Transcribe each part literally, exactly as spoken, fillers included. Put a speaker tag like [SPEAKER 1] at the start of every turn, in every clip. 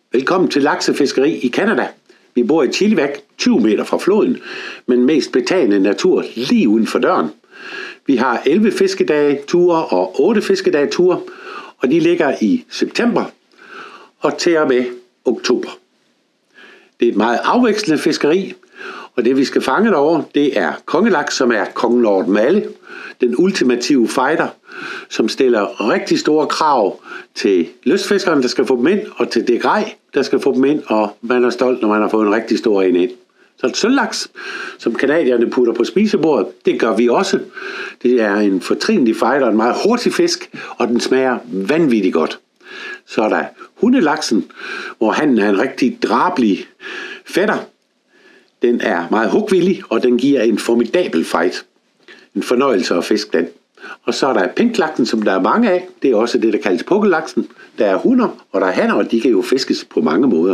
[SPEAKER 1] Velkommen til laksefiskeri i Canada. Vi bor i Chilliwack, tyve meter fra floden, men mest betagende natur lige uden for døren. Vi har elleve fiskedage-ture og otte fiskedage-ture, og de ligger i september og til og med oktober. Det er et meget afvekslende fiskeri, og det vi skal fange derovre, det er kongelaks, som er kongen over dem alle. Den ultimative fighter, som stiller rigtig store krav til lystfiskeren, der skal få dem ind, og til det grej, der skal få dem ind, og man er stolt, når man har fået en rigtig stor en ind. Så et sølvlaks, som canadierne putter på spisebordet, det gør vi også. Det er en fortrinlig fighter, en meget hurtig fisk, og den smager vanvittigt godt. Så er der hundelaksen, hvor han er en rigtig drabelig fætter. Den er meget hugvillig, og den giver en formidabel fight. En fornøjelse at fiske den. Og så er der pinklaksen, som der er mange af. Det er også det, der kaldes pukkellaksen. Der er hunner, og der er hanner, og de kan jo fiskes på mange måder.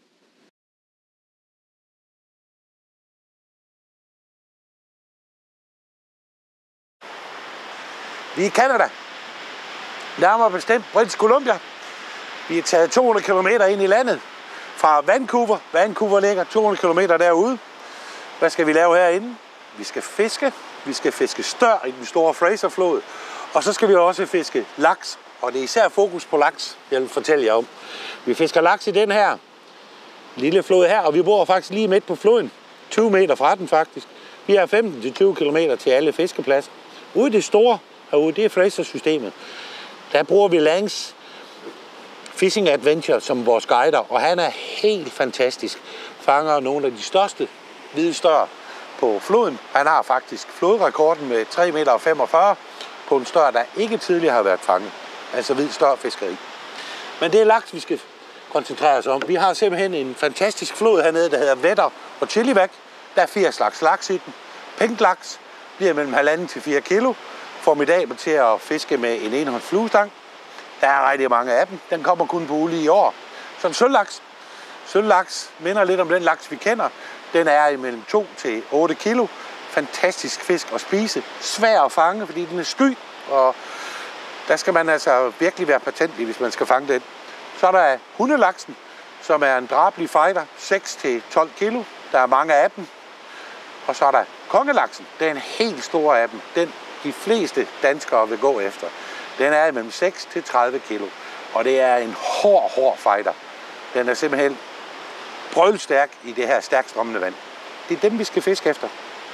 [SPEAKER 2] Vi er i Canada. Nærmere bestemt British Columbia. Vi er taget to hundrede kilometer ind i landet fra Vancouver. Vancouver ligger to hundrede kilometer derude. Hvad skal vi lave herinde? Vi skal fiske. Vi skal fiske stør i den store Fraserflod. Og så skal vi også fiske laks. Og det er især fokus på laks, jeg vil fortælle jer om. Vi fisker laks i den her lille flod her, og vi bor faktisk lige midt på floden. tyve meter fra den faktisk. Vi har femten til tyve kilometer til alle fiskepladser. Ude i det store herude, det er Fraser-systemet. Der bruger vi Langs Fishing Adventure som vores guider, og han er helt fantastisk. Fanger nogle af de største hvide stør på floden. Han har faktisk flodrekorden med tre komma femogfyrre meter på en stør, der ikke tidligere har været fanget. Altså hvid størfiskeri. Men det er laks, vi skal koncentrere os om. Vi har simpelthen en fantastisk flod hernede, der hedder Vetter og Chilliwack. Der er firs slags laks i den. Pinklaks bliver mellem halvanden til fire kilo. Formidabel til at fiske med en enhånds fluestang. Der er rigtig mange af dem. Den kommer kun på uge i år. Så en sølvlaks. Sølvlaks minder lidt om den laks, vi kender. Den er imellem to til otte kilo. Fantastisk fisk at spise. Svær at fange, fordi den er sky. Og der skal man altså virkelig være patentlig, hvis man skal fange den. Så er der hundelaksen, som er en drabelig fighter. seks til tolv kilo. Der er mange af dem. Og så er der kongelaksen. Det er en helt stor af dem. Den de fleste danskere vil gå efter. Den er imellem seks til tredive kilo. Og det er en hård, hård fighter. Den er simpelthen brølstærk i det her stærkt strømmende vand. Det er dem, vi skal fiske efter.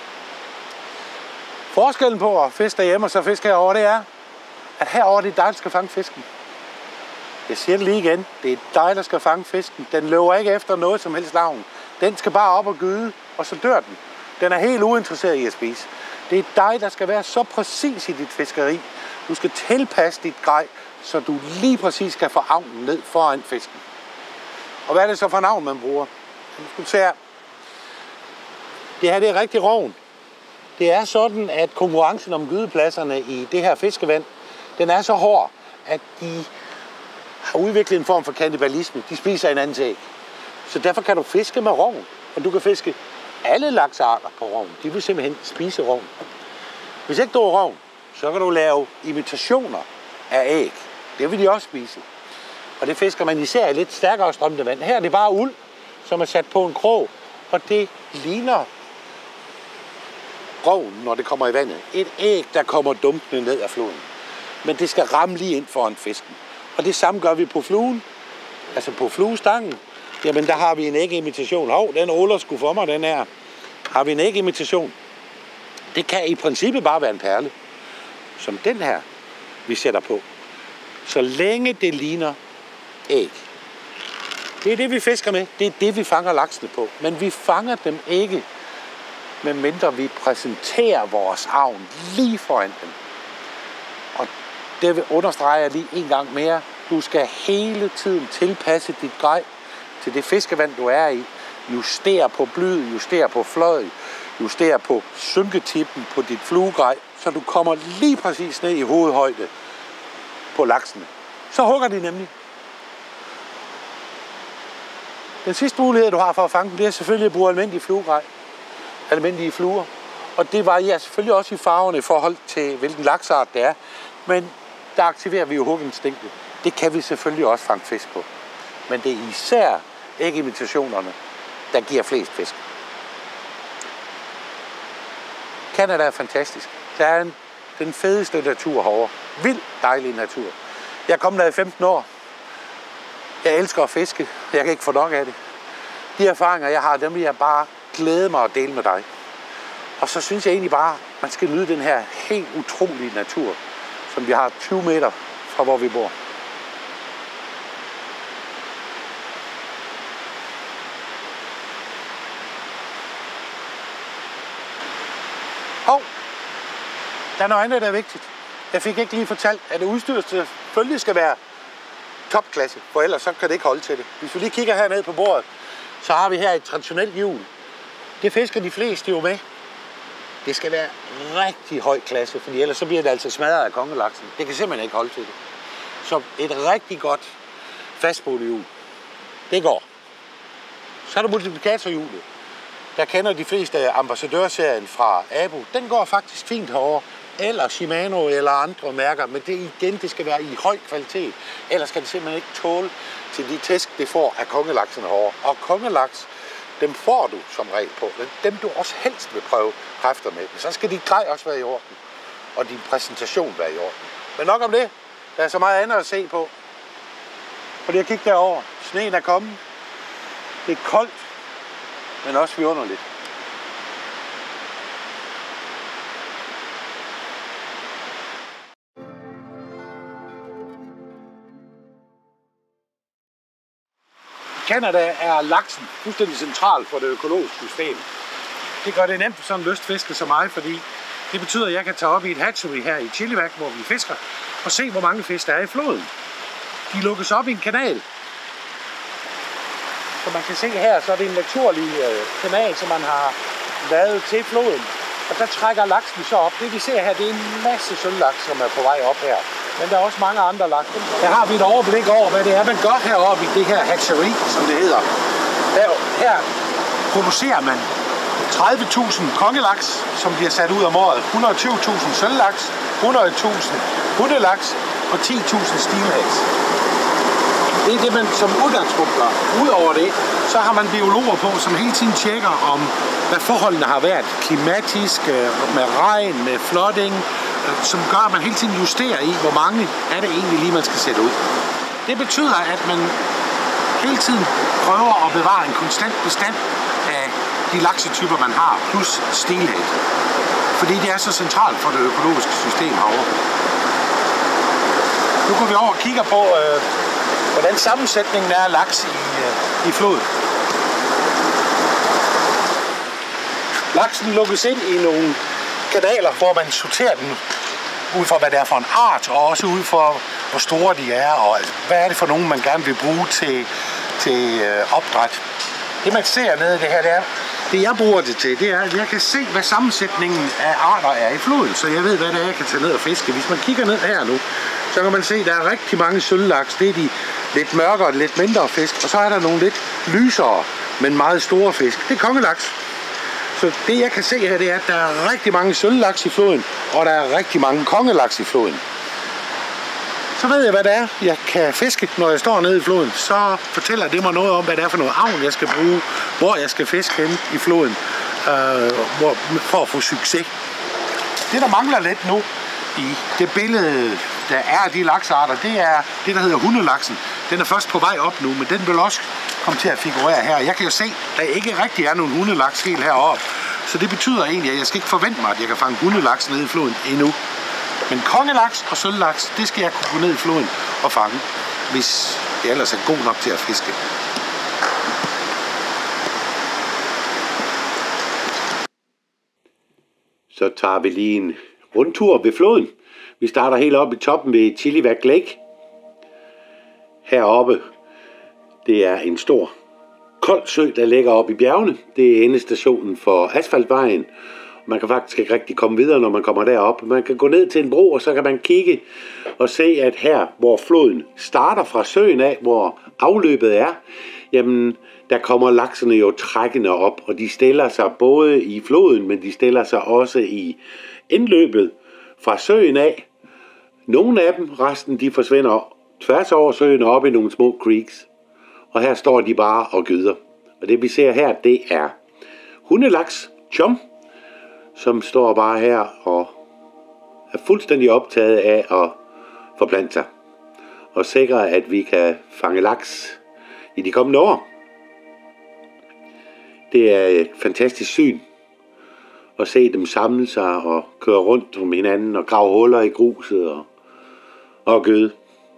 [SPEAKER 2] Forskellen på at fiske derhjemme og så fiske herovre, det er, at herovre det er dig, der skal fange fisken. Jeg siger det lige igen. Det er dig, der skal fange fisken. Den løber ikke efter noget som helst navn. Den skal bare op og gyde, og så dør den. Den er helt uinteresseret i at spise. Det er dig, der skal være så præcis i dit fiskeri. Du skal tilpasse dit grej, så du lige præcis kan få avnen ned foran fisken. Og hvad er det så for navn, man bruger? Nu skal her. Det her det er rigtig roven. Det er sådan, at konkurrencen om gydepladserne i det her fiskevand, den er så hård, at de har udviklet en form for kannibalisme. De spiser hinandens æg. Så derfor kan du fiske med roven, og du kan fiske alle laksarter på roven. De vil simpelthen spise roven. Hvis ikke du er roven, så kan du lave imitationer af æg. Det vil de også spise. Og det fisker man især i lidt stærkere strømmende vand. Her er det bare uld, som er sat på en krog, og det ligner roven, når det kommer i vandet. Et æg, der kommer dumpende ned af floden. Men det skal ramme lige ind foran fisken. Og det samme gør vi på fluen, altså på fluestangen. Jamen, der har vi en ægimitation. Hov, den ruller sgu for mig, den her. Har vi en ægimitation? Det kan i princippet bare være en perle. Som den her, vi sætter på. Så længe det ligner æg. Det er det, vi fisker med. Det er det, vi fanger laksene på. Men vi fanger dem ikke, medmindre vi præsenterer vores avn lige foran dem. Og det vil understrege lige en gang mere. Du skal hele tiden tilpasse dit grej til det fiskevand, du er i. Justere på blyd, justere på fløj, justere på synketippen på dit fluegrej, så du kommer lige præcis ned i hovedhøjde på laksene. Så hugger de nemlig. Den sidste mulighed, du har for at fange dem, det er selvfølgelig at bruge almindelige fluegrej. Almindelige fluer. Og det varierer selvfølgelig også i farverne i forhold til, hvilken laksart det er. Men der aktiverer vi jo huginstinktet. Det kan vi selvfølgelig også fange fisk på. men det er især ægimitationerne, der giver flest fisk. Canada er fantastisk. Der er en, den fedeste natur herovre. Vild dejlig natur. Jeg er kommet der i femten år. Jeg elsker at fiske. Jeg kan ikke få nok af det. De erfaringer, jeg har, dem vil jeg bare glæde mig at dele med dig. Og så synes jeg egentlig bare, at man skal nyde den her helt utrolige natur, som vi har tyve meter fra, hvor vi bor. Og der er noget andet, der er vigtigt. Jeg fik ikke lige fortalt, at det udstyr selvfølgelig skal være topklasse, for ellers så kan det ikke holde til det. Hvis vi lige kigger hernede på bordet, så har vi her et traditionelt hjul. Det fisker de fleste jo med. Det skal være rigtig høj klasse, for ellers så bliver det altså smadret af kongelaksen. Det kan simpelthen ikke holde til det. Så et rigtig godt fastboldhjul, det går. Så er der multiplikatorhjulet. Der kender de fleste ambassadørserien fra Abu. Den går faktisk fint herovre. Eller Shimano eller andre mærker, men det igen, det skal være i høj kvalitet. Ellers skal det simpelthen ikke tåle til de tæsk, det får af kongelaksen herovre. Og kongelaks, dem får du som regel på. Dem du også helst vil prøve kræfter med. Men så skal dit grej også være i orden. Og din præsentation være i orden. Men nok om det. Der er så meget andet at se på. Fordi jeg kigger derover. Sneen er kommet. Det er koldt, men også vidunderligt. Canada er laksen fuldstændig central for det økologiske system. Det gør det nemt for sådan en lystfisker som mig, fordi det betyder, at jeg kan tage op i et hatchery her i Chilliwack, hvor vi fisker, og se, hvor mange fisk der er i floden. De lukkes op i en kanal. Som man kan se her, så er det en naturlig øh, kanal, som man har lavet til floden. Og der trækker laksen så op. Det vi ser her, det er en masse sølvlaks, som er på vej op her. Men der er også mange andre laks. Her har vi et overblik over, hvad det er, man gør heroppe i det her hatchery, som det hedder. Der, her producerer man tredive tusind kongelaks, som bliver sat ud om året. et hundrede og tyve tusind sølvlaks, hundrede tusind hundelaks og ti tusind steelheads. Det er det, man som udgangspunkt gør. Udover det, så har man biologer på, som hele tiden tjekker om, hvad forholdene har været. Klimatisk, med regn, med flooding, som gør, at man hele tiden justerer i, hvor mange er det egentlig lige, man skal sætte ud. Det betyder, at man hele tiden prøver at bevare en konstant bestand af de laksetyper, man har, plus steelhead. Fordi det er så centralt for det økologiske system herovre. Nu går vi over og kigger på, øh, hvordan sammensætningen er af laks i, øh, i floden. Laksen lukkes ind i nogle kanaler, hvor man sorterer den ud fra, hvad det er for en art, og også ud fra, hvor store de er, og hvad er det for nogen, man gerne vil bruge til, til øh, opdræt. Det, man ser nede i det her, det er, det jeg bruger det til, det er, at jeg kan se, hvad sammensætningen af arter er i floden, så jeg ved, hvad det er, jeg kan tage ned og fiske. Hvis man kigger ned her nu, så kan man se, at der er rigtig mange sølvlaks. Det er de lidt mørkere, lidt mindre fisk, og så er der nogle lidt lysere, men meget store fisk. Det er kongelaks. Så det, jeg kan se her, det er, at der er rigtig mange sølvlaks i floden, og der er rigtig mange kongelaks i floden. Så ved jeg, hvad det er, jeg kan fiske, når jeg står nede i floden. Så fortæller det mig noget om, hvad det er for noget avl, jeg skal bruge, hvor jeg skal fiske hen i floden, øh, hvor, for at få succes. Det, der mangler lidt nu i det billede, der er af de laksarter, det er det, der hedder hundelaksen. Den er først på vej op nu, men den vil også komme til at figurere her. Jeg kan jo se, at der ikke rigtig er nogen hundelaks helt heroppe. Så det betyder egentlig, at jeg skal ikke forvente mig, at jeg kan fange hundelaks nede i floden endnu. Men kongelaks og sølvlaks, det skal jeg kunne gå ned i floden og fange, hvis jeg ellers er god nok til at fiske.
[SPEAKER 1] Så tager vi lige en rundtur ved floden. Vi starter helt oppe i toppen ved Chilliwack Lake. Heroppe, det er en stor kold sø, der ligger oppe i bjergene. Det er endestationen for asfaltvejen. Man kan faktisk ikke rigtig komme videre, når man kommer derop. Man kan gå ned til en bro, og så kan man kigge og se, at her, hvor floden starter fra søen af, hvor afløbet er, jamen, der kommer laksene jo trækkende op, og de stiller sig både i floden, men de stiller sig også i indløbet fra søen af. Nogle af dem, resten, de forsvinder tværs over søen og op i nogle små creeks. Og her står de bare og gyder. Og det vi ser her, det er hundelaks, chum, som står bare her og er fuldstændig optaget af at forplante sig. Og sikre, at vi kan fange laks i de kommende år. Det er et fantastisk syn at se dem samle sig og køre rundt om hinanden og grave huller i gruset og, og gøde.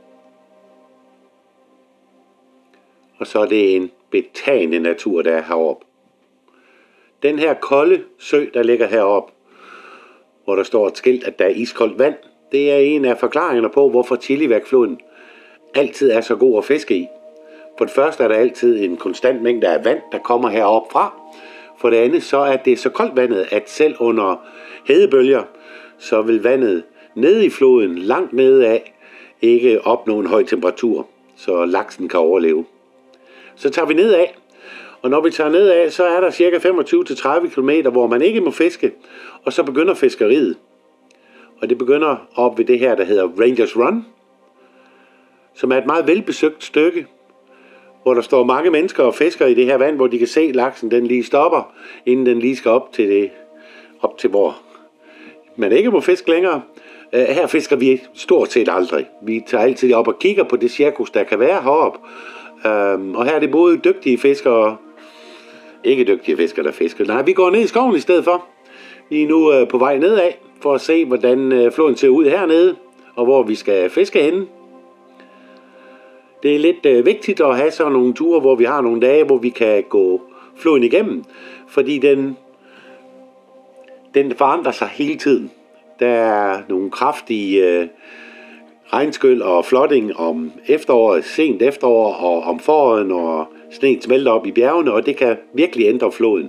[SPEAKER 1] Og så er det en betagende natur, der er heroppe. Den her kolde sø, der ligger heroppe, hvor der står et skilt, at der er iskoldt vand, det er en af forklaringerne på, hvorfor Chiliwag-floden altid er så god at fiske i. For det første er der altid en konstant mængde af vand, der kommer heroppe fra. For det andet, så er det så koldt vandet, at selv under hedebølger, så vil vandet nede i floden, langt nede af, ikke opnå en høj temperatur, så laksen kan overleve. Så tager vi nedad, og når vi tager nedad, så er der cirka femogtyve til tredive kilometer, hvor man ikke må fiske, og så begynder fiskeriet. Og det begynder op ved det her, der hedder Rangers Run, som er et meget velbesøgt stykke, hvor der står mange mennesker og fisker i det her vand, hvor de kan se, at laksen den lige stopper, inden den lige skal op til, det, op til hvor man ikke må fiske længere. Her fisker vi stort set aldrig. Vi tager altid op og kigger på det cirkus, der kan være heroppe. Og her er det både dygtige fiskere og ikke dygtige fiskere, der fisker. Nej, vi går ned i skoven i stedet for. Vi er nu på vej nedad for at se, hvordan floden ser ud hernede, og hvor vi skal fiske henne. Det er lidt øh, vigtigt at have sådan nogle ture, hvor vi har nogle dage, hvor vi kan gå floden igennem, fordi den, den forandrer sig hele tiden. Der er nogle kraftige øh, regnskyld og flooding om efteråret, sent efterår og om foråret, når sneen smelter op i bjergene, og det kan virkelig ændre floden.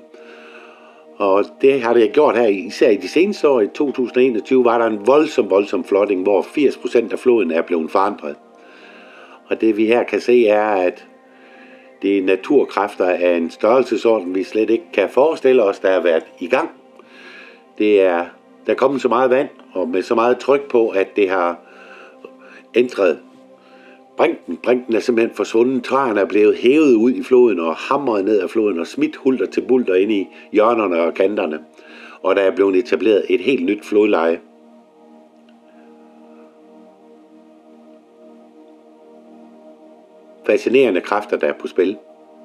[SPEAKER 1] Og det har det gjort her, især i de seneste år. I to tusind og enogtyve var der en voldsom, voldsom flooding, hvor firs procent af floden er blevet forandret. Og det vi her kan se er, at det er naturkræfter af en størrelsesorden, vi slet ikke kan forestille os, der har været i gang. Det er, der er kommet så meget vand, og med så meget tryk på, at det har ændret brinken. Brinken er simpelthen forsvundet. Træerne er blevet hævet ud i floden og hamret ned af floden og smidt hulter til bulter ind i hjørnerne og kanterne. Og der er blevet etableret et helt nyt flodleje. Fascinerende kræfter, der er på spil.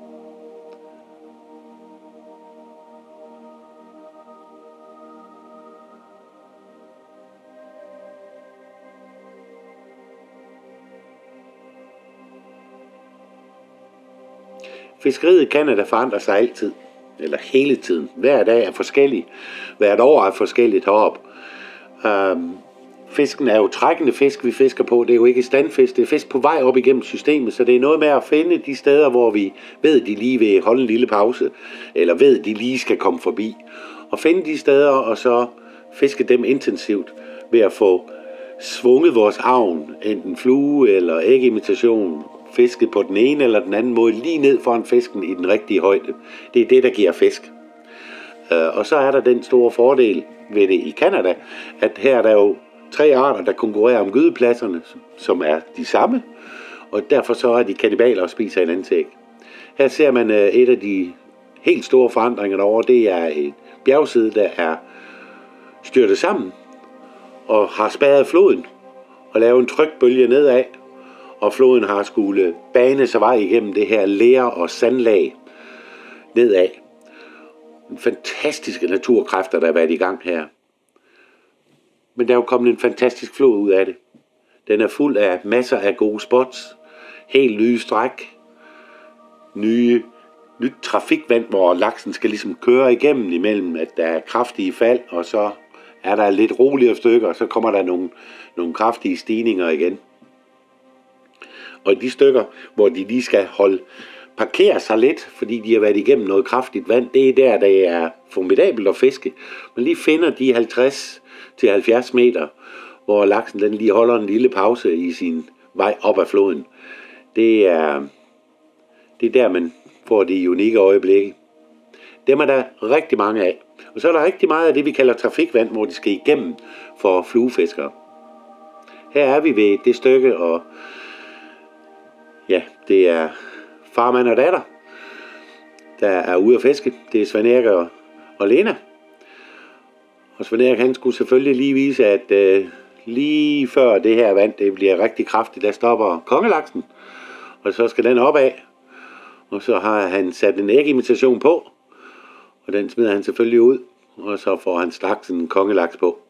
[SPEAKER 1] Fiskeriet i Canada forandrer sig altid, eller hele tiden. Hver dag er forskellig. Hvert år er forskelligt heroppe. Um, Fisken er jo trækkende fisk, vi fisker på. Det er jo ikke standfisk. Det er fisk på vej op igennem systemet, så det er noget med at finde de steder, hvor vi ved, de lige vil holde en lille pause, eller ved, de lige skal komme forbi. Og finde de steder, og så fiske dem intensivt ved at få svunget vores avn, enten flue eller ægimitation, fisket på den ene eller den anden måde, lige ned foran fisken i den rigtige højde. Det er det, der giver fisk. Og så er der den store fordel ved det i Canada, at her er der jo tre arter, der konkurrerer om gydepladserne, som er de samme, og derfor så er de kannibaler og spiser hinandens æg. Her ser man et af de helt store forandringer derovre. Det er et bjergside, der er styrtet sammen og har spærret floden og lavet en trykbølge nedad, og floden har skulle bane sig vej igennem det her ler- og sandlag nedad. Fantastiske naturkræfter, der har været i gang her. Men der er jo kommet en fantastisk flod ud af det. Den er fuld af masser af gode spots, helt nye stræk, nye, nyt trafikvand, hvor laksen skal ligesom køre igennem imellem, at der er kraftige fald, og så er der lidt roligere stykker, og så kommer der nogle, nogle kraftige stigninger igen. Og i de stykker, hvor de lige skal holde, parkere sig lidt, fordi de har været igennem noget kraftigt vand, det er der, det er formidabelt at fiske. Man lige finder de halvtreds til halvfjerds meter, hvor laksen den lige holder en lille pause i sin vej op ad floden. Det er, det er der, man får de unikke øjeblikke. Dem er der rigtig mange af. Og så er der rigtig meget af det, vi kalder trafikvand, hvor de skal igennem for fluefiskere. Her er vi ved det stykke, og ja, det er far, mand og datter, der er ude at fiske. Det er Svend Erik og, og Lena. Og Svend Erik, han skulle selvfølgelig lige vise, at øh, lige før det her vand det bliver rigtig kraftigt, der stopper kongelaksen. Og så skal den opad. Og så har han sat en ægimitation på. Og den smider han selvfølgelig ud. Og så får han straks en kongelaks på.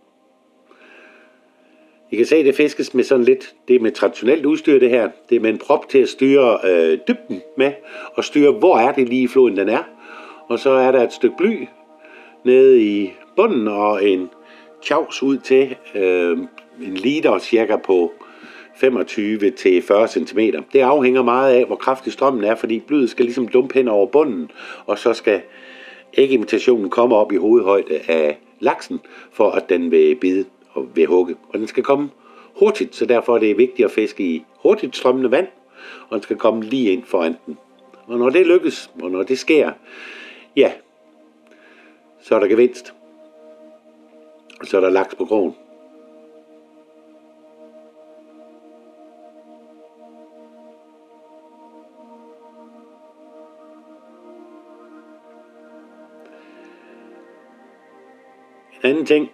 [SPEAKER 1] I kan se, at det fiskes med sådan lidt, det er med traditionelt udstyr det her. Det er med en prop til at styre øh, dybden med. Og styre, hvor er det lige i floden den er. Og så er der et stykke bly nede i bunden og en tjavs ud til øh, en liter cirka på femogtyve til fyrre centimeter. Det afhænger meget af, hvor kraftig strømmen er, fordi blyet skal ligesom dumpe hen over bunden, og så skal ægimitationen komme op i hovedhøjde af laksen, for at den vil bide og vil hugge. Og den skal komme hurtigt, så derfor er det vigtigt at fiske i hurtigt strømmende vand, og den skal komme lige ind foran den. Og når det lykkes, og når det sker, ja, så er der gevinst. Og så er der laks på krogen. En anden ting,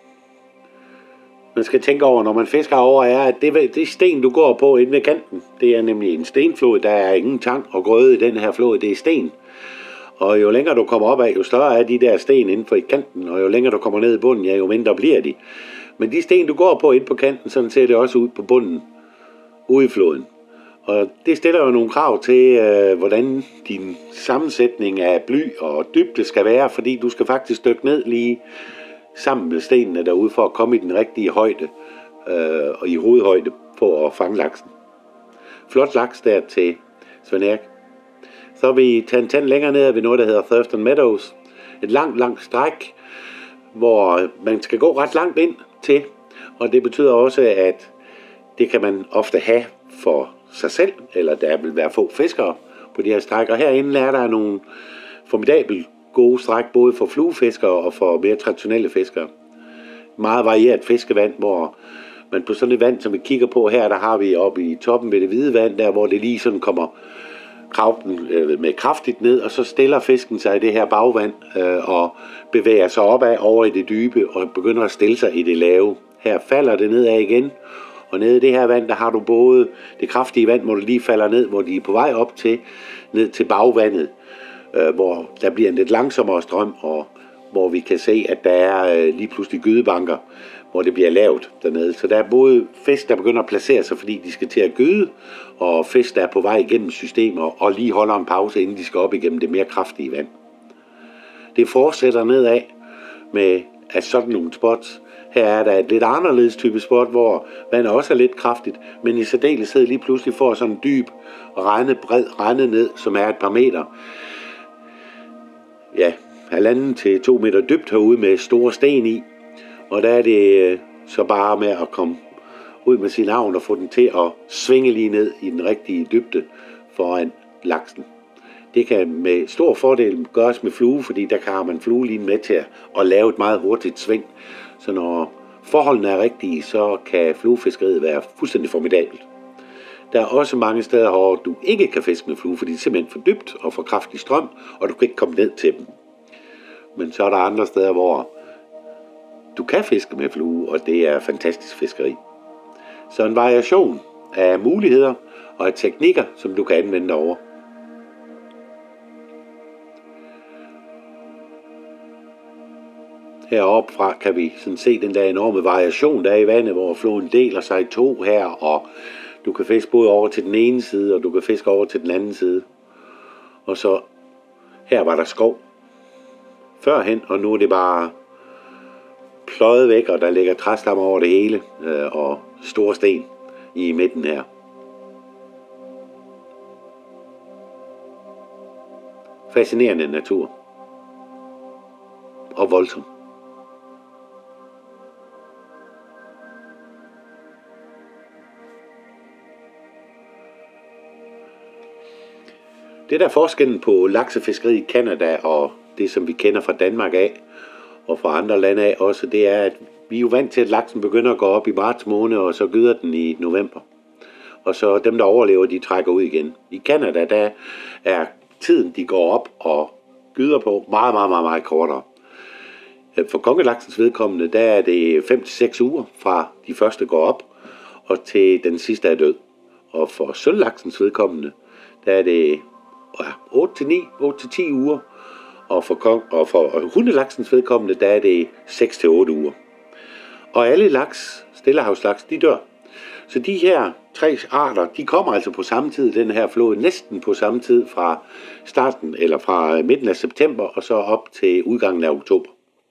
[SPEAKER 1] man skal tænke over, når man fisker over, er, at det, det sten, du går på inde ved kanten, det er nemlig en stenflod. Der er ingen tang og grøde i den her flod, det er sten. Og jo længere du kommer op af, jo større er de der sten inden for i kanten, og jo længere du kommer ned i bunden, ja, jo mindre bliver de. Men de sten, du går på inde på kanten, sådan ser det også ud på bunden, ude i floden. Og det stiller jo nogle krav til, øh, hvordan din sammensætning af bly og dybde skal være, fordi du skal faktisk dykke ned lige sammen med stenene derude for at komme i den rigtige højde øh, og i hovedhøjde for at fange laksen. Flot laks der til Svend Erik. Så vil vi tage en tand længere ned ved noget, der hedder Thurston Meadows. Et langt, langt stræk, hvor man skal gå ret langt ind til. Og det betyder også, at det kan man ofte have for sig selv, eller der vil være få fiskere på de her stræk. Og herinde er der nogle formidabelt gode stræk, både for fluefiskere og for mere traditionelle fiskere. Meget varieret fiskevand, hvor man på sådan et vand, som vi kigger på her, der har vi oppe i toppen ved det hvide vand, der hvor det lige sådan kommer med kraftigt ned, og så stiller fisken sig i det her bagvand øh, og bevæger sig opad over i det dybe og begynder at stille sig i det lave. Her falder det nedad igen, og nede i det her vand, der har du både det kraftige vand, hvor det lige falder ned, hvor de er på vej op til, ned til bagvandet, øh, hvor der bliver en lidt langsommere strøm, og hvor vi kan se, at der er øh, lige pludselig gydebanker, hvor det bliver lavt dernede. Så der er både fisk, der begynder at placere sig, fordi de skal til at gyde, og fisk, der er på vej igennem systemer, og lige holder en pause, inden de skal op igennem det mere kraftige vand. Det fortsætter nedad med at sådan nogle spots. Her er der et lidt anderledes type spot, hvor vandet også er lidt kraftigt, men i særdeleshed lige pludselig får sådan en dyb rende, bred rende ned, som er et par meter. Ja, halvanden til to meter dybt herude med store sten i. Og der er det så bare med at komme ud med sin avn og få den til at svinge lige ned i den rigtige dybde foran laksen. Det kan med stor fordel gøres med flue, fordi der har man fluelinen med til at lave et meget hurtigt sving. Så når forholdene er rigtige, så kan fluefiskeriet være fuldstændig formidabelt. Der er også mange steder, hvor du ikke kan fiske med flue, fordi det er simpelthen for dybt og for kraftig strøm, og du kan ikke komme ned til dem. Men så er der andre steder, hvor du kan fiske med flue, og det er fantastisk fiskeri. Så en variation af muligheder og af teknikker, som du kan anvende derovre. Heroppe fra kan vi sådan se den der enorme variation, der er i vandet, hvor floden deler sig i to her, og du kan fiske både over til den ene side, og du kan fiske over til den anden side. Og så her var der skov førhen, og nu er det bare pløjet væk, og der ligger træstammer over det hele, øh, og store sten i midten her. Fascinerende natur. Og voldsom. Det der er forskellen på laksefiskeri i Canada og det, som vi kender fra Danmark af, og fra andre lande af også, det er, at vi er jo vant til, at laksen begynder at gå op i marts måned, og så gyder den i november. og så dem, der overlever, de trækker ud igen. I Canada, der er tiden, de går op og gyder på, meget, meget, meget, meget kortere. For kongelaksens vedkommende, der er det fem til seks uger fra de første går op, og til den sidste er død. Og for sølvlaksens vedkommende, der er det ja, otte til ni, otte til ti uger, og for, kong, og for hundelaksens vedkommende, der er det seks til otte uger. Og alle laks, stillehavslaks, de dør. Så de her tre arter, de kommer altså på samme tid, den her flod, næsten på samme tid fra starten, eller fra midten af september, og så op til udgangen af oktober.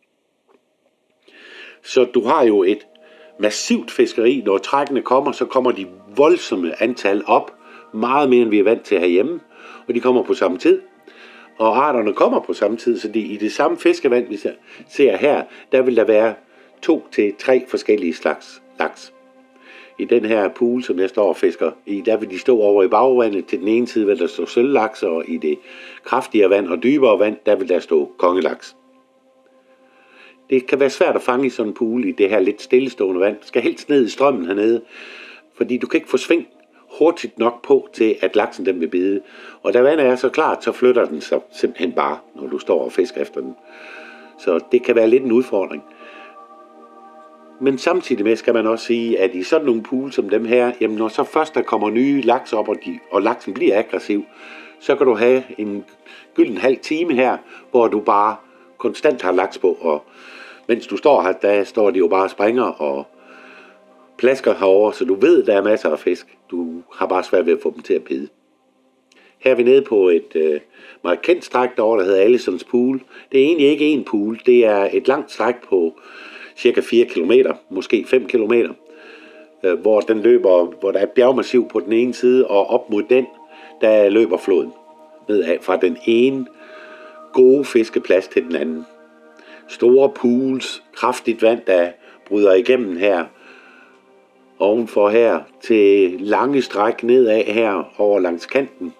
[SPEAKER 1] Så du har jo et massivt fiskeri. Når trækkene kommer, så kommer de voldsomme antal op, meget mere end vi er vant til herhjemme, og de kommer på samme tid. Og arterne kommer på samme tid, så det, i det samme fiskevand, vi ser her, der vil der være to til tre forskellige slags laks. I den her pool, som jeg står og fisker i, der vil de stå over i bagvandet. Til den ene side vil der stå sølvlaks, og i det kraftigere vand og dybere vand, der vil der stå kongelaks. Det kan være svært at fange i sådan en pool i det her lidt stillestående vand. Du skal helst ned i strømmen hernede, fordi du kan ikke få sving hurtigt nok på til, at laksen den vil bide. Og da vandet er så klart, så flytter den sig simpelthen bare, når du står og fisker efter den. Så det kan være lidt en udfordring. Men samtidig med skal man også sige, at i sådan nogle pools som dem her, jamen når så først der kommer nye laks op, og, de, og laksen bliver aggressiv, så kan du have en gylden halv time her, hvor du bare konstant har laks på, og mens du står her, der står de jo bare og springer og plasker herover, så du ved, der er masser af fisk. Du har bare svært ved at få dem til at bide. Her er vi nede på et øh, meget kendt stræk derovre, der hedder Allisons Pool. Det er egentlig ikke en pool, det er et langt stræk på cirka fire kilometer, måske fem kilometer, øh, hvor den løber, hvor der er et bjergmassiv på den ene side, og op mod den, der løber floden nedad fra den ene gode fiskeplads til den anden. Store pools, kraftigt vand, der bryder igennem her, ovenfor her, til lange stræk nedad her over langs kanten.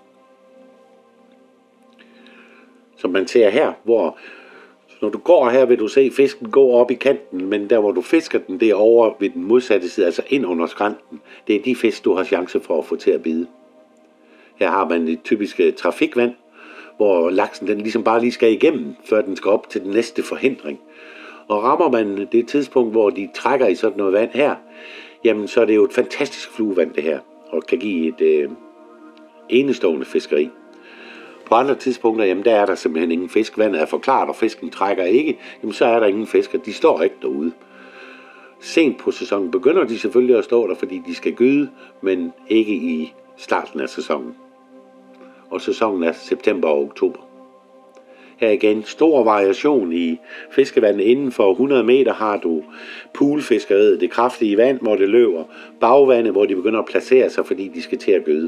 [SPEAKER 1] Som man ser her, hvor når du går her, vil du se fisken gå op i kanten, men der hvor du fisker den, det er over ved den modsatte side, altså ind under skrænten. Det er de fisk, du har chance for at få til at bide. Her har man et typisk trafikvand, hvor laksen den ligesom bare lige skal igennem, før den skal op til den næste forhindring. Og rammer man det tidspunkt, hvor de trækker i sådan noget vand her, jamen så er det jo et fantastisk fluevand det her, og kan give et øh, enestående fiskeri. På andre tidspunkter, jamen der er der simpelthen ingen fisk. Vandet er for klart, og fisken trækker ikke, jamen så er der ingen fisk, og de står ikke derude. Sent på sæsonen begynder de selvfølgelig at stå der, fordi de skal gyde, men ikke i starten af sæsonen. Og sæsonen er september og oktober. Her igen stor variation i fiskevandet. Inden for hundrede meter har du poolfiskeriet, det kraftige vand, hvor det løber, bagvandet, hvor de begynder at placere sig, fordi de skal til at gyde.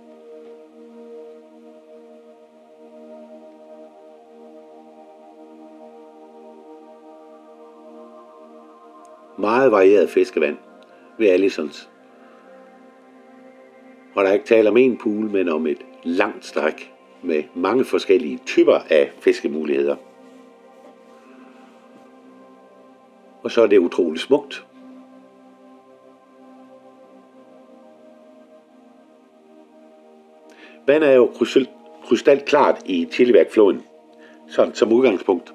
[SPEAKER 1] Meget varieret fiskevand ved Allisons. Og der er ikke tale om en pool, men om et langt stræk med mange forskellige typer af fiskemuligheder. Og så er det utroligt smukt. Vandet er jo krystalklart i Chilliwack-floden, sådan som udgangspunkt.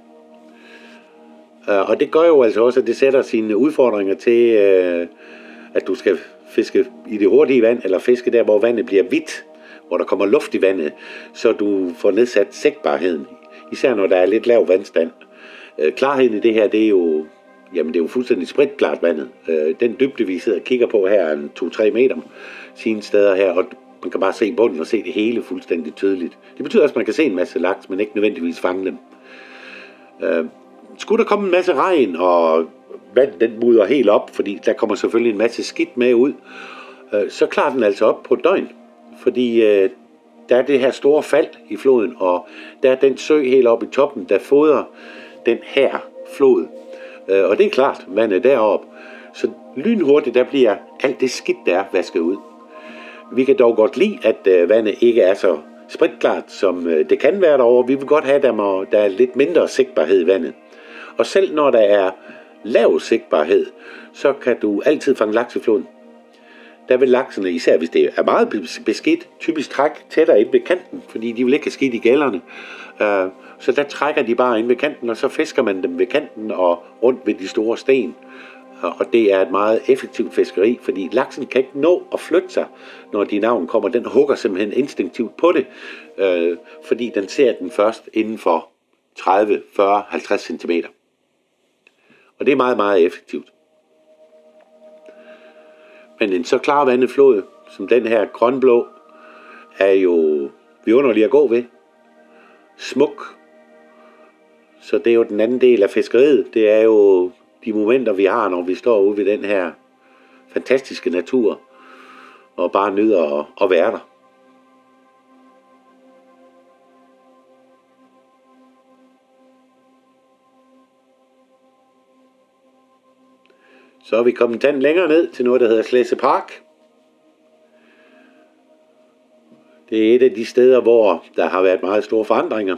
[SPEAKER 1] Og det gør jo altså også, at det sætter sine udfordringer til, at du skal fiske i det hurtige vand, eller fiske der, hvor vandet bliver hvidt, hvor der kommer luft i vandet, så du får nedsat sigtbarheden, især når der er lidt lav vandstand. Klarheden i det her, det er jo, jamen det er jo fuldstændig spritklart vandet. Den dybde, vi sidder og kigger på her, er to til tre meter sine steder her, og man kan bare se bunden og se det hele fuldstændig tydeligt. Det betyder også, at man kan se en masse laks, men ikke nødvendigvis fange dem. Skulle der komme en masse regn, og vandet den mudder helt op, fordi der kommer selvfølgelig en masse skidt med ud, så klarer den altså op på et døgn. Fordi der er det her store fald i floden, og der er den sø helt oppe i toppen, der fodrer den her flod. Og det er klart, vandet deroppe. Så lynhurtigt, der bliver alt det skidt, der er vasket ud. Vi kan dog godt lide, at vandet ikke er så spritklart, som det kan være derovre. Vi vil godt have, at der er lidt mindre sigtbarhed i vandet. Og selv når der er lav sigtbarhed, så kan du altid fange laks i floden. der vil laksene, især hvis det er meget beskidt, typisk trække tættere ind ved kanten, fordi de vil ikke have skidt i gælderne. Uh, så der trækker de bare ind ved kanten, og så fisker man dem ved kanten og rundt ved de store sten. Uh, og det er et meget effektivt fiskeri, fordi laksen kan ikke nå at flytte sig, når de navn kommer. Den hugger simpelthen instinktivt på det, uh, fordi den ser den først inden for tredive, fyrre, halvtreds centimeter. Og det er meget, meget effektivt. Men en så klar vandet flod, som den her grønblå, er jo vidunderlig at gå ved. Smuk. Så det er jo den anden del af fiskeriet. Det er jo de momenter, vi har, når vi står ude ved den her fantastiske natur, og bare nyder at, at være der. Så er vi kommet tand længere ned til noget, der hedder Slese Park. Det er et af de steder, hvor der har været meget store forandringer.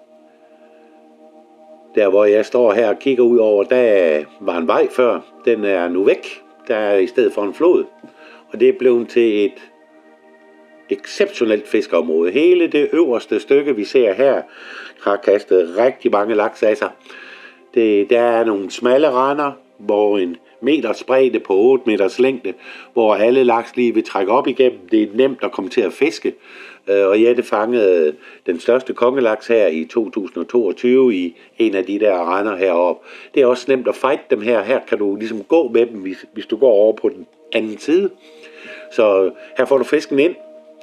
[SPEAKER 1] Der, hvor jeg står her og kigger ud over, der var en vej før. Den er nu væk. Der er i stedet for en flod. Og det er blevet til et exceptionelt fiskeområde. Hele det øverste stykke, vi ser her, har kastet rigtig mange laks af sig. Det, der er nogle smalle render, hvor en meters bredde på otte meters længde, hvor alle laks lige vil trække op igennem. Det er nemt at komme til at fiske. Og Jette fangede den største kongelaks her i to tusind og toogtyve i en af de der render heroppe. Det er også nemt at fight dem her. Her kan du ligesom gå med dem, hvis, hvis du går over på den anden side. Så her får du fisken ind.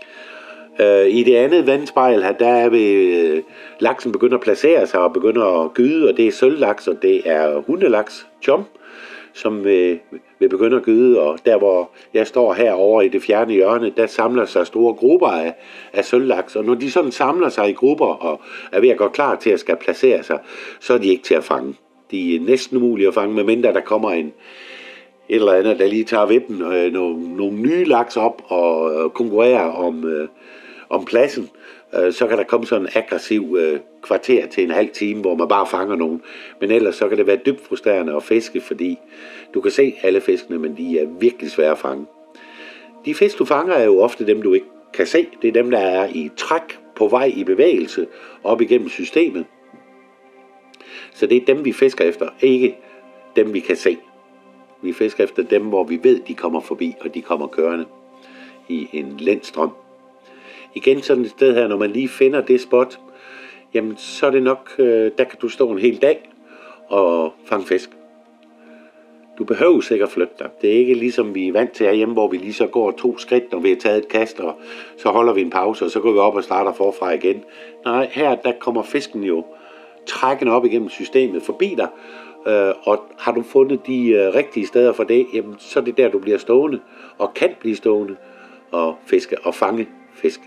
[SPEAKER 1] I det andet vandspejl her, der er ved, laksen begynder at placere sig og begynder at gyde, og det er sølvlaks, og det er hundelaks, chum, som vil, vil begynde at gyde, og der hvor jeg står herovre i det fjerne hjørne, der samler sig store grupper af, af sølvlaks, og når de sådan samler sig i grupper og er ved at gå klar til at skal placere sig, så er de ikke til at fange. De er næsten umulige at fange, medmindre der kommer en et eller andet, der lige tager vippen, øh, nogle, nogle nye laks op og øh, konkurrerer om, øh, om pladsen. Øh, så kan der komme sådan en aggressiv øh, kvarter til en halv time, hvor man bare fanger nogen. Men ellers så kan det være dybt frustrerende at fiske, fordi du kan se alle fiskene, men de er virkelig svære at fange. De fisk, du fanger, er jo ofte dem, du ikke kan se. Det er dem, der er i træk, på vej i bevægelse, op igennem systemet. Så det er dem, vi fisker efter, ikke dem, vi kan se. Vi fisker efter dem, hvor vi ved, de kommer forbi, og de kommer kørende i en lændstrøm. Igen sådan et sted her, når man lige finder det spot, jamen så er det nok, øh, der kan du stå en hel dag og fange fisk. Du behøver sikkert flytte dig. Det er ikke ligesom vi er vant til herhjemme, hvor vi lige så går to skridt, når vi har taget et kast, og så holder vi en pause, og så går vi op og starter forfra igen. Nej, her der kommer fisken jo trækkende op igennem systemet forbi dig, øh, og har du fundet de øh, rigtige steder for det, jamen så er det der, du bliver stående, og kan blive stående, og fiske og fange fisk.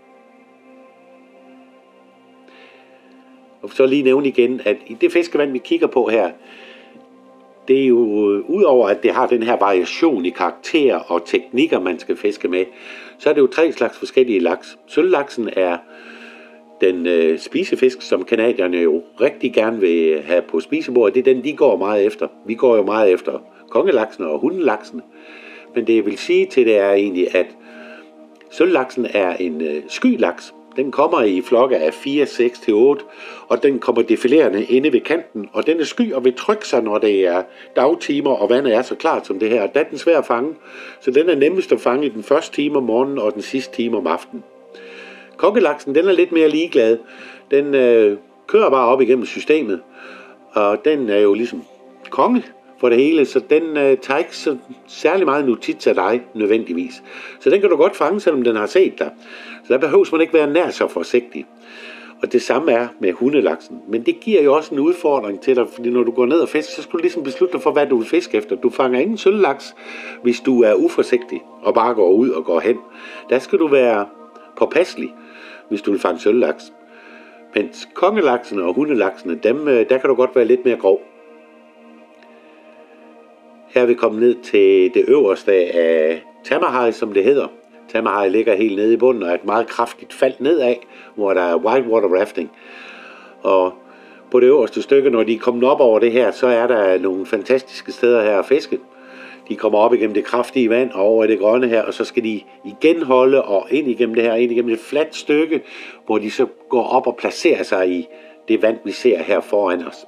[SPEAKER 1] Og så lige nævne igen, at i det fiskevand, vi kigger på her, det er jo, udover at det har den her variation i karakterer og teknikker, man skal fiske med, så er det jo tre slags forskellige laks. Sølvlaksen er den øh, spisefisk, som canadierne jo rigtig gerne vil have på spisebordet. Det er den, de går meget efter. Vi går jo meget efter kongelaksen og hundelaksen. Men det jeg vil sige til det er egentlig, at sølvlaksen er en øh, skylaks. Den kommer i flokke af fire, seks til otte, og den kommer defilerende inde ved kanten, og den er sky og vil trykke sig, når det er dagtimer, og vandet er så klart som det her. Der er den svær at fange, så den er nemmest at fange i den første time om morgenen og den sidste time om aftenen. Kongelaksen, den er lidt mere ligeglad. Den øh, kører bare op igennem systemet, og den er jo ligesom konge for det hele, så den øh, tager ikke så særlig meget notits af dig nødvendigvis. Så den kan du godt fange, selvom den har set dig. Så der behøves man ikke være nær så forsigtig. Og det samme er med hundelaksen. Men det giver jo også en udfordring til dig, fordi når du går ned og fisker, så skal du ligesom beslutte dig for, hvad du vil fiske efter. Du fanger ingen sølvlaks, hvis du er uforsigtig og bare går ud og går hen. Der skal du være påpasselig, hvis du vil fange sølvlaks. Mens kongelaksen og hundelaksene, dem, der kan du godt være lidt mere grov. Her er vi kommet ned til det øverste af Tamahai, som det hedder. Tamahai ligger helt nede i bunden og er et meget kraftigt fald nedad, hvor der er whitewater rafting. Og på det øverste stykke, når de er kommet op over det her, så er der nogle fantastiske steder her at fiske. De kommer op igennem det kraftige vand og over i det grønne her, og så skal de igen holde og ind igennem det her, ind igennem et fladt stykke, hvor de så går op og placerer sig i det vand, vi ser her foran os.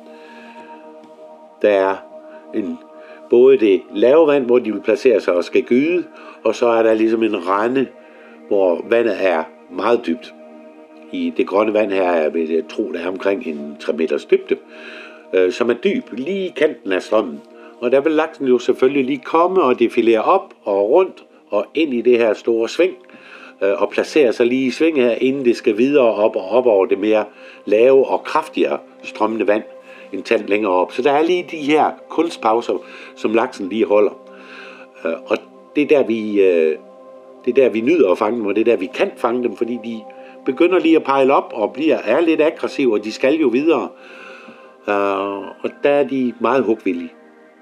[SPEAKER 1] Der er en, både det lave vand, hvor de vil placere sig og skal gyde, og så er der ligesom en rende, hvor vandet er meget dybt. I det grønne vand her vil jeg tro, der er omkring en tre meters dybde, øh, som er dyb, lige i kanten af strømmen. Og der vil laksen jo selvfølgelig lige komme og defilere op og rundt og ind i det her store sving, øh, og placere sig lige i svinget her, inden det skal videre op og op over det mere lave og kraftigere strømmende vand en tand længere op. Så der er lige de her kunstpauser, som laksen lige holder. Øh, og det er der, vi, øh, det er der, vi nyder at fange dem, og det er der, vi kan fange dem, fordi de begynder lige at pejle op og bliver, er lidt aggressive, og de skal jo videre. Uh, og der er de meget hugvillige.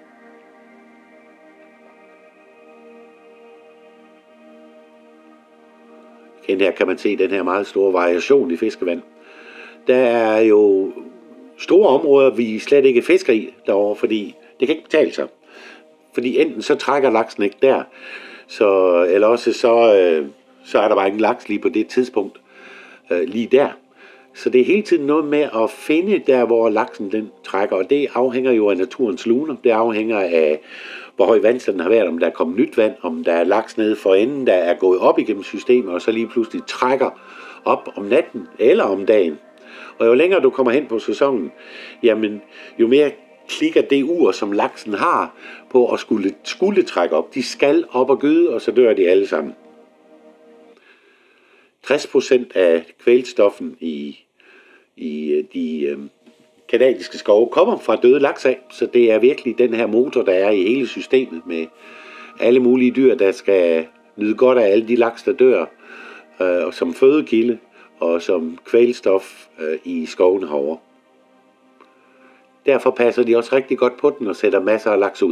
[SPEAKER 1] Igen her kan man se den her meget store variation i fiskevand. Der er jo store områder, vi slet ikke fisker i derovre, fordi det kan ikke betale sig. Fordi enten så trækker laksen ikke der, så, eller også så, øh, så er der bare ingen laks lige på det tidspunkt. Lige der. Så det er hele tiden noget med at finde der, hvor laksen den trækker, og det afhænger jo af naturens luner. Det afhænger af, hvor høj vandstanden har været, om der er kommet nyt vand, om der er laks nede for enden, der er gået op igennem systemet, og så lige pludselig trækker op om natten eller om dagen. Og jo længere du kommer hen på sæsonen, jamen jo mere klikker det ur, som laksen har på at skulle, skulle trække op. De skal op og gyde, og så dør de alle sammen. tres procent af kvælstoffen i, i de øh, kanadiske skove kommer fra døde laks af, så det er virkelig den her motor, der er i hele systemet med alle mulige dyr, der skal nyde godt af alle de laks, der dør, øh, og som fødekilde og som kvælstof øh, i skovene herovre. Derfor passer de også rigtig godt på den og sætter masser af laks ud.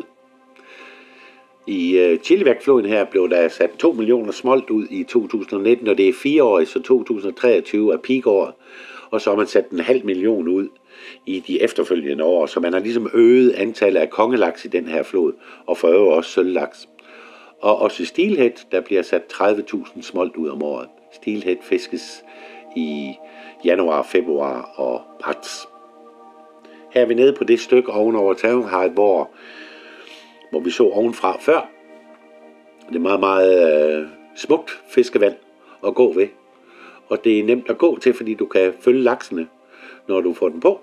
[SPEAKER 1] I uh, Chilliwack-floden her blev der sat to millioner smolt ud i to tusind nitten, og det er fire år, så to tusind treogtyve er peakåret. Og så har man sat en halv million ud i de efterfølgende år, så man har ligesom øget antallet af kongelaks i den her flod, og for øvrigt også sølvlaks. Og også steelhead, der bliver sat tredive tusind smolt ud om året. Steelhead fiskes i januar, februar og marts. Her er vi nede på det stykke ovenover Tavernhøj, hvor hvor vi så ovenfra før. Det er meget, meget øh, smukt fiskevand at gå ved. Og det er nemt at gå til, fordi du kan følge laksene, når du får den på.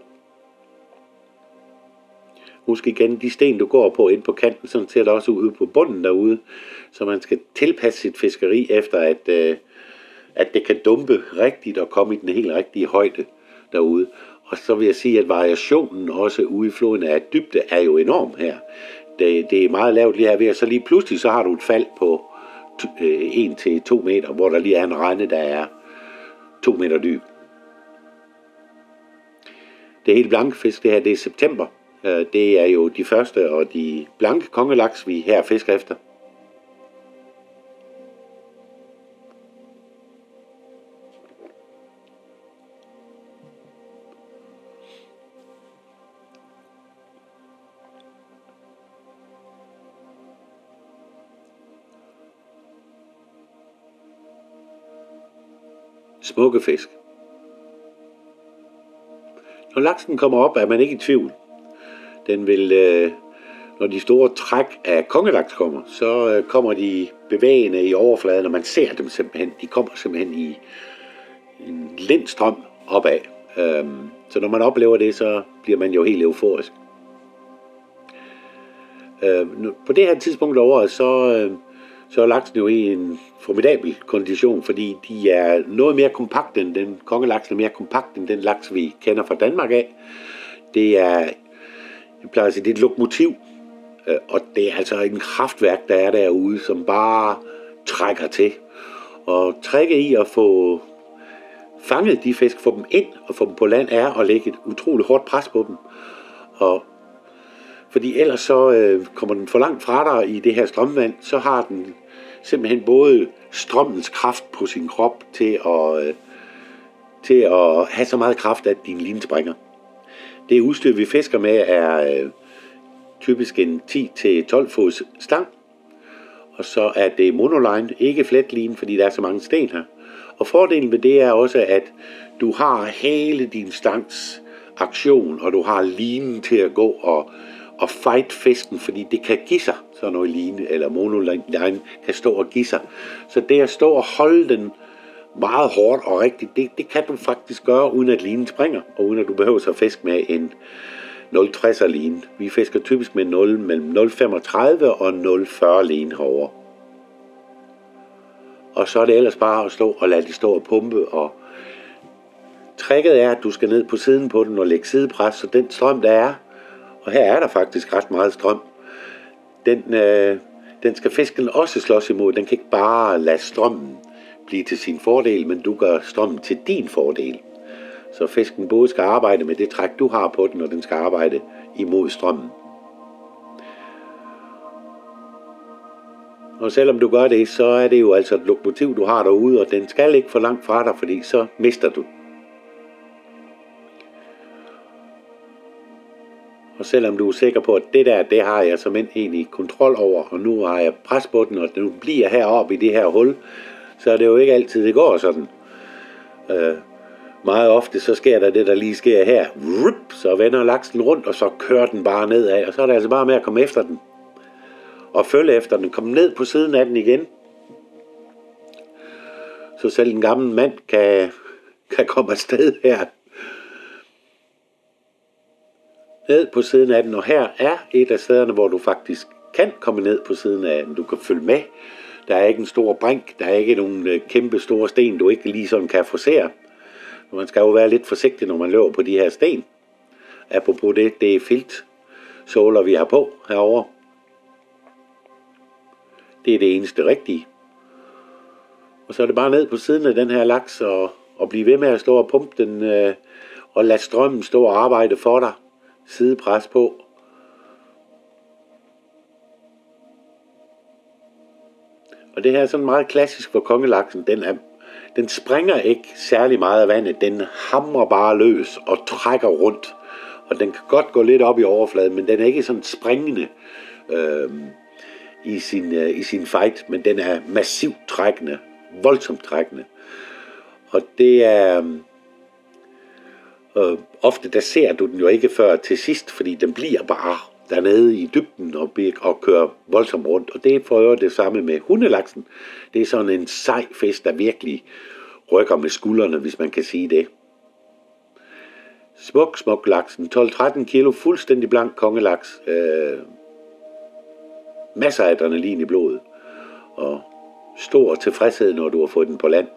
[SPEAKER 1] Husk igen, de sten, du går på ind på kanten, sådan ser det også ud på bunden derude. Så man skal tilpasse sit fiskeri efter, at, øh, at det kan dumpe rigtigt og komme i den helt rigtige højde derude. Og så vil jeg sige, at variationen også ude i floden af dybde er jo enorm her. Det, det er meget lavt lige her ved, og så lige pludselig så har du et fald på en til to meter, hvor der lige er en rende, der er to meter dyb. Det helt blanke fisk, det her, det er september. Det er jo de første og de blanke kongelaks, vi her fisker efter. Smukke fisk. Når laksen kommer op, er man ikke i tvivl. Den vil, øh, når de store træk af kongelaks kommer, så øh, kommer de bevægende i overfladen, og man ser dem simpelthen. De kommer simpelthen i en lindstrøm opad. Øhm, så når man oplever det, så bliver man jo helt euforisk. Øh, på det her tidspunkt af året, så, øh, så er laksen jo i en formidabel kondition, fordi de er noget mere kompakt end den kongelaksen er mere kompakt end den laks, vi kender fra Danmark af. Det er, jeg plejer at sige, det er et lokomotiv, og det er altså en kraftværk, der er derude, som bare trækker til. Og trække i at få fanget de fisk, få dem ind og få dem på land, er at lægge et utroligt hårdt pres på dem. Og fordi ellers så øh, kommer den for langt fra dig i det her strømvand, så har den simpelthen både strømmens kraft på sin krop til at, øh, til at have så meget kraft, at din line springer. Det udstyr, vi fisker med, er øh, typisk en ti til tolv fods stang. Og så er det monoline, ikke fletline, fordi der er så mange sten her. Og fordelen ved det er også, at du har hele din stangs aktion, og du har linen til at gå og, og fight fisken, fordi det kan give sig, sådan noget line eller monoline kan stå og give sig. Så det at stå og holde den meget hårdt og rigtigt, det, det kan du faktisk gøre, uden at linen springer, og uden at du behøver at fiske med en nul komma tres line. Vi fisker typisk med nul mellem nul komma femogtredive og nul komma fyrre line herovre. Og så er det ellers bare at stå og lade det stå og pumpe. Og tricket er, at du skal ned på siden på den og lægge sidepres, så den strøm der er, og her er der faktisk ret meget strøm, den, øh, den skal fisken også slås imod. Den kan ikke bare lade strømmen blive til sin fordel, men du gør strømmen til din fordel. Så fisken både skal arbejde med det træk, du har på den, og den skal arbejde imod strømmen. Og selvom du gør det, så er det jo altså et lokomotiv, du har derude, og den skal ikke for langt fra dig, fordi så mister du. Og selvom du er sikker på, at det der, det har jeg som egentlig kontrol over, og nu har jeg pres på den, og den bliver heroppe i det her hul, så er det jo ikke altid, det går sådan. Øh, meget ofte så sker der det, der lige sker her. Rup, så vender laksen rundt, og så kører den bare nedad, og så er det altså bare med at komme efter den. Og følge efter den, komme ned på siden af den igen. Så selv en gammel mand kan, kan komme afsted her. Ned på siden af den, og her er et af stederne, hvor du faktisk kan komme ned på siden af den. Du kan følge med. Der er ikke en stor brink, der er ikke nogen kæmpe store sten, du ikke lige sådan kan forsere. Man skal jo være lidt forsigtig, når man løber på de her sten. Apropos det, det er filtsåler, vi har på herovre. Det er det eneste rigtige. Og så er det bare ned på siden af den her laks, og, og blive ved med at stå og pumpe den, øh, og lade strømmen stå og arbejde for dig. Sidepres på. Og det her er sådan meget klassisk for kongelaksen. Den, er, den springer ikke særlig meget af vandet. Den hamrer bare løs og trækker rundt. Og den kan godt gå lidt op i overfladen, men den er ikke sådan springende øh, i, sin, øh, i sin fight. Men den er massivt trækkende. Voldsomt trækkende. Og det er... Øh, ofte der ser du den jo ikke før til sidst, fordi den bliver bare dernede i dybden og, og kører voldsomt rundt. Og det får jo det samme med hundelaksen. Det er sådan en sej fisk, der virkelig rykker med skuldrene, hvis man kan sige det. Smuk, smuk laksen. tolv til tretten kilo, fuldstændig blank kongelaks. Øh, masser af adrenalin i blodet. Og stor tilfredshed, når du har fået den på land.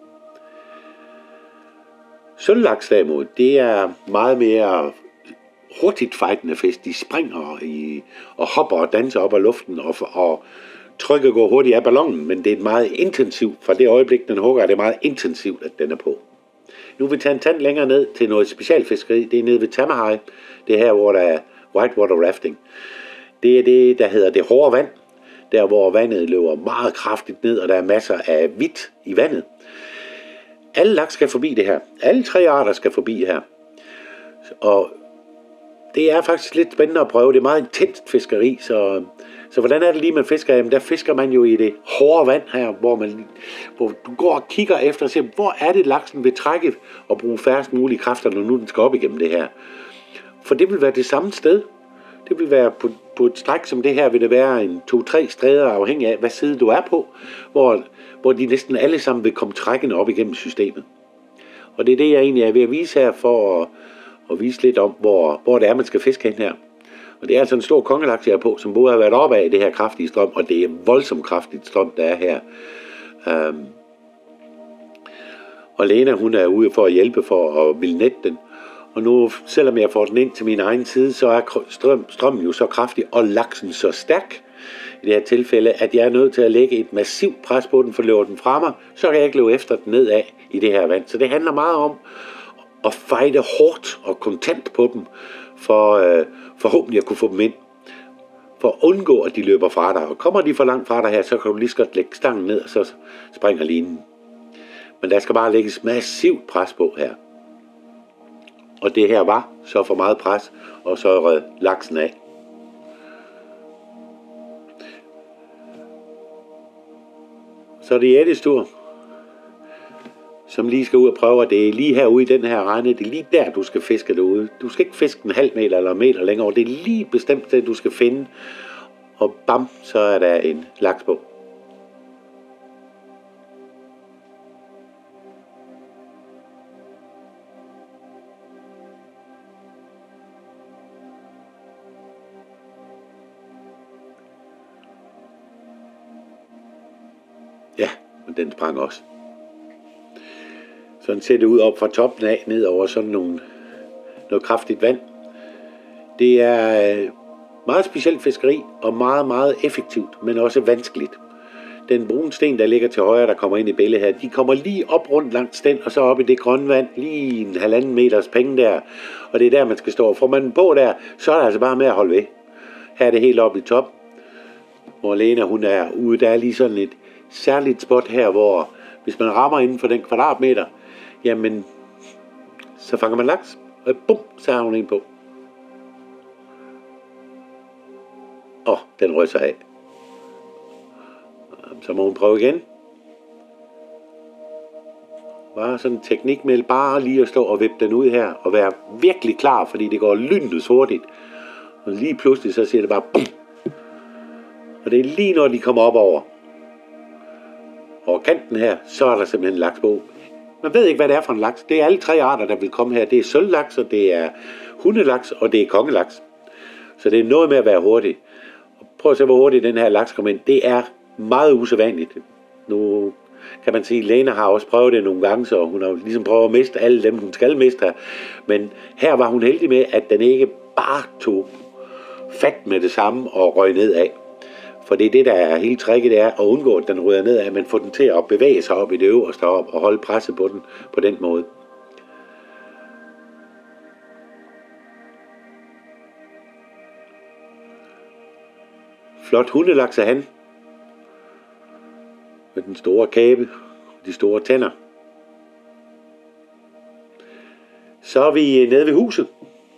[SPEAKER 1] Sølvlaks derimod, det er meget mere hurtigt fightende fisk. De springer i, og hopper og danser op af luften, og, og trykket går hurtigt af ballonen, men det er meget intensivt. Fra det øjeblik, den hugger, er det meget intensivt, at den er på. Nu vil vi tage en tand længere ned til noget specialfiskeri. Det er nede ved Tamahai. Det er her, hvor der er whitewater rafting. Det er det, der hedder det hårde vand. Der, hvor vandet løber meget kraftigt ned, og der er masser af hvidt i vandet. Alle laks skal forbi det her. Alle tre arter skal forbi her. Og det er faktisk lidt spændende at prøve. Det er meget intenst fiskeri. Så, så hvordan er det lige, man fisker? Jamen, der fisker man jo i det hårde vand her, hvor, man, hvor du går og kigger efter og siger, hvor er det, laksen vil trække og bruge færrest mulige kræfter, når nu den skal op igennem det her. For det vil være det samme sted. Det vil være på, på et stræk som det her, vil det være en to-tre stræder, afhængig af, hvad side du er på, hvor, hvor de næsten alle sammen vil komme trækkende op igennem systemet. Og det er det, jeg egentlig er ved at vise her, for at, at vise lidt om, hvor, hvor det er, man skal fiske hen her. Og det er altså en stor kongelaks, jeg er på, som både har været oppe af det her kraftige strøm, og det er voldsomt kraftigt strøm, der er her. Um, og Lena, hun er ude for at hjælpe for at ville nette den. Og nu, selvom jeg får den ind til min egen side, så er strøm, strømmen jo så kraftig, og laksen så stærk i det her tilfælde, at jeg er nødt til at lægge et massivt pres på den, for løber den fra mig, så kan jeg ikke løbe efter den nedad i det her vand. Så det handler meget om at fighte hårdt og kontant på dem, for øh, forhåbentlig at kunne få dem ind. For at undgå, at de løber fra dig. Og kommer de for langt fra dig her, så kan du lige så godt lægge stangen ned, og så springer linen. Men der skal bare lægges massivt pres på her. Og det her var så for meget pres, og så rød laksen af. Så er det Jettes tur, som lige skal ud og prøve, at det er lige herude i den her rende, det er lige der, du skal fiske derude. Du skal ikke fiske en halv meter eller en meter længere, det er lige bestemt det, du skal finde, og bam, så er der en laks på. Ja, og den sprang også. Sådan ser det ud op fra toppen af, ned over sådan nogle, noget kraftigt vand. Det er meget specielt fiskeri, og meget, meget effektivt, men også vanskeligt. Den brune sten, der ligger til højre, der kommer ind i billedet her, de kommer lige op rundt langs den, og så op i det grønne vand, lige en halvanden meters penge der. Og det er der, man skal stå. Får man den på der, så er det altså bare med at holde ved. Her er det helt oppe i top, hvor Lena, hun er ude. Der er lige sådan et særligt spot her, hvor hvis man rammer inden for den kvadratmeter, jamen, så fanger man laks, og bum, så har hun en på. Åh, oh, den røg sig af. Så må hun prøve igen. Bare sådan en teknik med bare lige at stå og vippe den ud her, og være virkelig klar, fordi det går lynende hurtigt. Og lige pludselig, så siger det bare bum. Og det er lige når de kommer op over. over kanten her, så er der simpelthen laks på. Man ved ikke, hvad det er for en laks. Det er alle tre arter, der vil komme her. Det er sølvlaks, og det er hundelaks, og det er kongelaks. Så det er noget med at være hurtig. Prøv at se, hvor hurtigt den her laks kommer ind. Det er meget usædvanligt. Nu kan man sige, at Lena har også prøvet det nogle gange, så hun har ligesom prøvet at miste alle dem, hun skal miste her. Men her var hun heldig med, at den ikke bare tog fat med det samme og røg nedad. For det er det, der er hele tricket, det er at undgå, at den ryger nedad, men få den til at bevæge sig op i det øverste op og holde presset på den på den måde. Flot hundelaks er han. Med den store kæbe og de store tænder. Så er vi nede ved huset.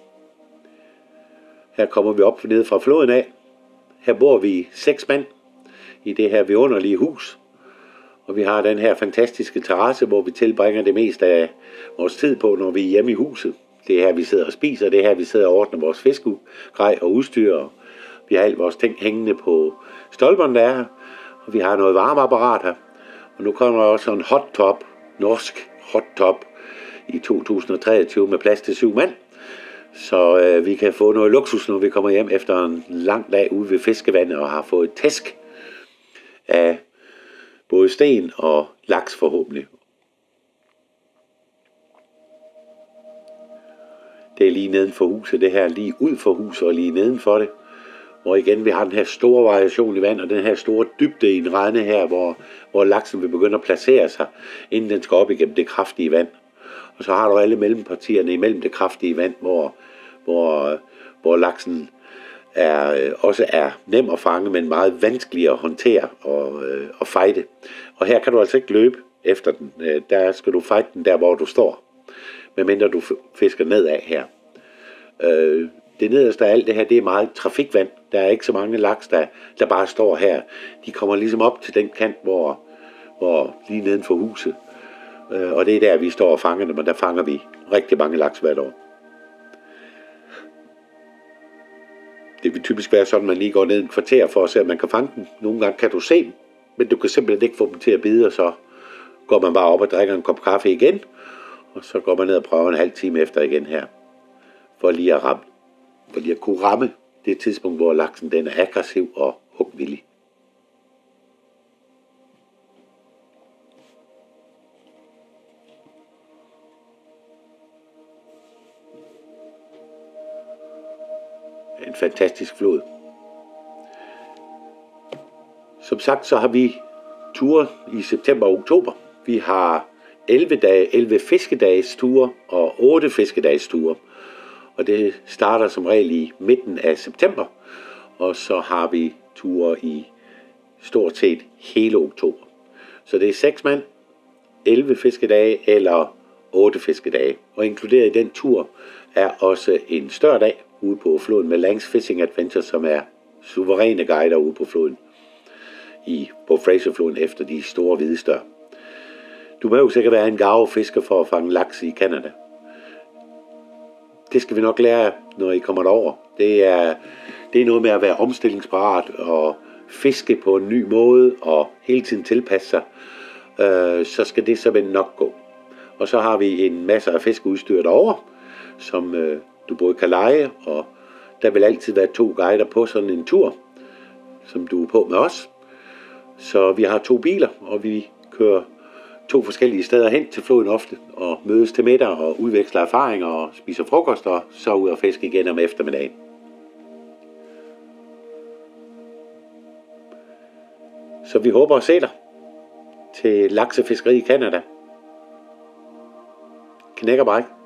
[SPEAKER 1] Her kommer vi op nede fra floden af. Her bor vi seks mand i det her vidunderlige hus. Og vi har den her fantastiske terrasse, hvor vi tilbringer det meste af vores tid på, når vi er hjemme i huset. Det er her, vi sidder og spiser. Det er her, vi sidder og ordner vores fiskegrej og udstyr. Vi har alt vores ting hængende på stolperne, der er her. Og vi har noget varmeapparat her. Og nu kommer der også en hot top, norsk hot top i to tusind og treogtyve med plads til syv mand. Så øh, vi kan få noget luksus, når vi kommer hjem efter en lang dag ude ved fiskevandet og har fået tæsk af både sten og laks forhåbentlig. Det er lige neden for huset, det her lige ud for huset og lige neden for det. Hvor igen vi har den her store variation i vand og den her store dybde i en rende her, hvor, hvor laksen vil begynde at placere sig, inden den skal op igennem det kraftige vand. Og så har du alle mellempartierne imellem det kraftige vand, hvor, hvor, hvor laksen er, også er nem at fange, men meget vanskelig at håndtere og, og fighte. Og her kan du altså ikke løbe efter den. Der skal du fighte den der, hvor du står, medmindre du fisker nedad her. Det nederste af alt det her, det er meget trafikvand. Der er ikke så mange laks, der, der bare står her. De kommer ligesom op til den kant, hvor, hvor lige neden for huset. Og det er der, vi står og fanger dem, og der fanger vi rigtig mange laks hvert år. Det vil typisk være sådan, at man lige går ned en kvarter for at se, at man kan fange dem. Nogle gange kan du se dem, men du kan simpelthen ikke få dem til at bide, og så går man bare op og drikker en kop kaffe igen, og så går man ned og prøver en halv time efter igen her, for lige at ramme. For lige at kunne ramme det tidspunkt, hvor laksen den er aggressiv og hugvillig. En fantastisk flod. Som sagt, så har vi ture i september og oktober. Vi har elleve, dage, elleve fiskedages ture og otte fiskedages ture. Og det starter som regel i midten af september. Og så har vi ture i stort set hele oktober. Så det er seks mand, elleve fiskedage eller otte fiskedage. Og inkluderet i den tur er også en større dag ude på floden med Langs Fishing Adventure, som er suveræne guider ude på floden. i, på Fraserfloden efter de store hvide stør. Du behøver sikkert være en garvefisker for at fange laks i Canada. Det skal vi nok lære, når I kommer derover. Det er, det er noget med at være omstillingsparat og fiske på en ny måde og hele tiden tilpasse sig. Øh, så skal det så nok gå. Og så har vi en masse af fiskeudstyr derovre, som øh, du både kan leje, og der vil altid være to guider på sådan en tur, som du er på med os. Så vi har to biler, og vi kører to forskellige steder hen til floden ofte, og mødes til middag og udveksler erfaringer og spiser frokost, og så ud og fiske igen om eftermiddagen. Så vi håber at se dig til laksefiskeri i Canada. Knæk og bræk.